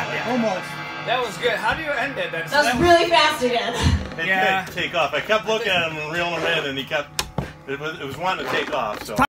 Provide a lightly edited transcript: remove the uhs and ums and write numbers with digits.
Almost. That was good. How do you end it? That was really fast again. It did take off. I kept looking at him and reeling him in, and he kept. It was wanting to take off. So.